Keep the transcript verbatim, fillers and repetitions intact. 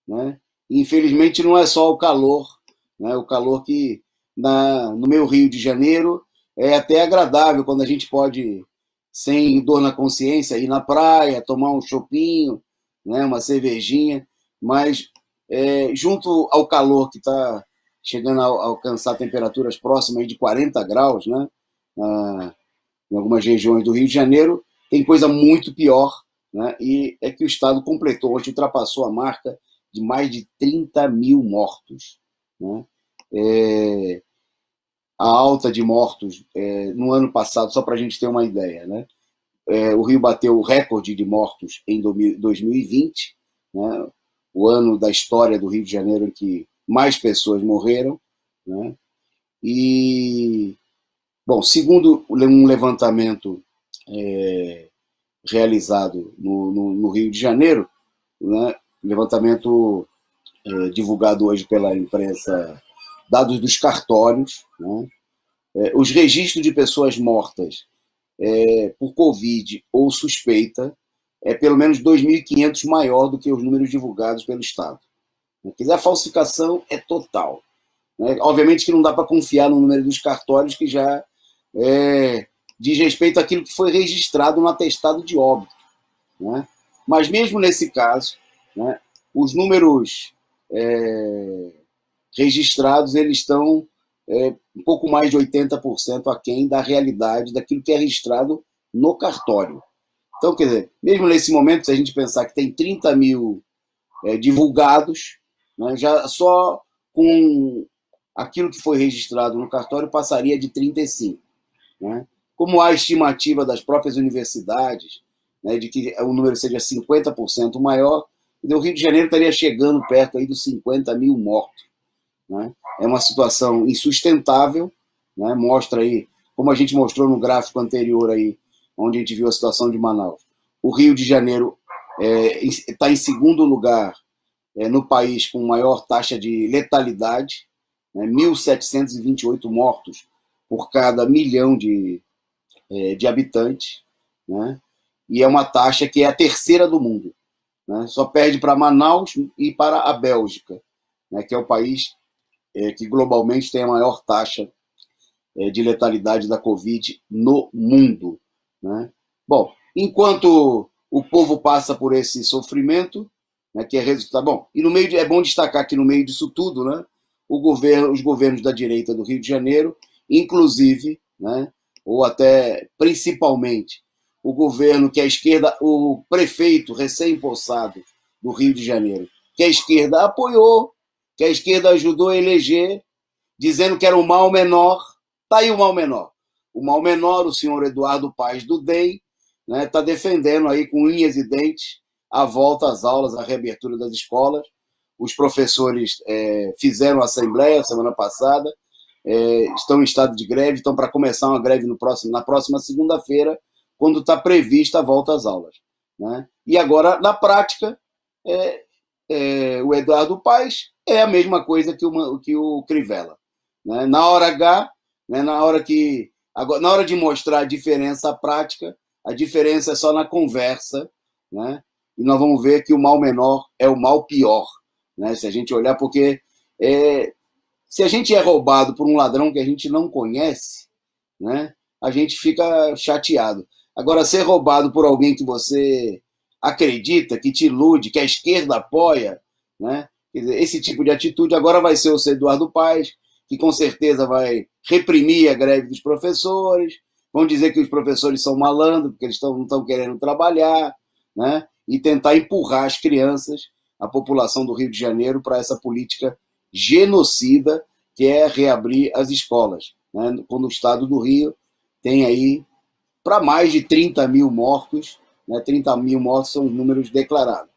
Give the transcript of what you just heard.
né? E, infelizmente, não é só o calor, né? O calor que na, no meu Rio de Janeiro é até agradável quando a gente pode, sem dor na consciência, ir na praia, tomar um chopinho, né? Uma cervejinha, mas é, junto ao calor que está chegando a alcançar temperaturas próximas de quarenta graus, né? Ah, em algumas regiões do Rio de Janeiro, tem coisa muito pior, né? E é que o Estado completou, hoje ultrapassou a marca de mais de trinta mil mortos, né? É, a alta de mortos é, no ano passado, só para a gente ter uma ideia, né? É, o Rio bateu o recorde de mortos em dois mil e vinte, né? O ano da história do Rio de Janeiro em que mais pessoas morreram, né? E, bom, segundo um levantamento é, realizado no, no, no Rio de Janeiro, né? Levantamento é, divulgado hoje pela imprensa, dados dos cartórios, né? É, os registros de pessoas mortas é, por Covid ou suspeita é pelo menos dois mil e quinhentos maior do que os números divulgados pelo Estado. Quer dizer, a falsificação é total, né? Obviamente que não dá para confiar no número dos cartórios, que já é, diz respeito àquilo que foi registrado no atestado de óbito, né? Mas mesmo nesse caso, né, os números é, registrados eles estão é, um pouco mais de oitenta por cento aquém da realidade daquilo que é registrado no cartório. Então, quer dizer, mesmo nesse momento, se a gente pensar que tem trinta mil é, divulgados, né, já só com aquilo que foi registrado no cartório passaria de trinta e cinco. Né? Como há estimativa das próprias universidades, né, de que o número seja cinquenta por cento maior, o Rio de Janeiro estaria chegando perto aí dos cinquenta mil mortos. Né? É uma situação insustentável, né? Mostra aí, como a gente mostrou no gráfico anterior aí, onde a gente viu a situação de Manaus. O Rio de Janeiro está é, em segundo lugar é, no país com maior taxa de letalidade, né? mil setecentos e vinte e oito mortos por cada milhão de, é, de habitantes, né? E é uma taxa que é a terceira do mundo, né? Só perde para Manaus e para a Bélgica, né? Que é o país é, que globalmente tem a maior taxa é, de letalidade da Covid no mundo, né? Bom, enquanto o povo passa por esse sofrimento, né, que é resultado... Bom, e no meio de, é bom destacar que no meio disso tudo, né, o governo, os governos da direita do Rio de Janeiro, inclusive, né, ou até principalmente, o governo que a esquerda, o prefeito recém-possado do Rio de Janeiro, que a esquerda apoiou, que a esquerda ajudou a eleger, dizendo que era o mal menor. Está aí o mal menor. O mal menor, o senhor Eduardo Paes do D E M, né, está defendendo aí com unhas e dentes a volta às aulas, a reabertura das escolas. Os professores é, fizeram a assembleia semana passada, é, estão em estado de greve, estão para começar uma greve no próximo, na próxima segunda-feira, quando está prevista a volta às aulas. Né? E agora, na prática, é, é, o Eduardo Paes é a mesma coisa que o, que o Crivella. Né? Na hora H, né, na, hora que, agora, na hora de mostrar a diferença prática, a diferença é só na conversa, né? E nós vamos ver que o mal menor é o mal pior, né? Se a gente olhar, porque é, se a gente é roubado por um ladrão que a gente não conhece, né, a gente fica chateado. Agora, ser roubado por alguém que você acredita, que te ilude, que a esquerda apoia, né, quer dizer, esse tipo de atitude agora vai ser o seu Eduardo Paes, que com certeza vai reprimir a greve dos professores, vão dizer que os professores são malandros, porque eles tão, não estão querendo trabalhar, né, e tentar empurrar as crianças, a população do Rio de Janeiro, para essa política genocida que é reabrir as escolas, né, quando o estado do Rio tem aí para mais de trinta mil mortos, né, trinta mil mortos são os números declarados.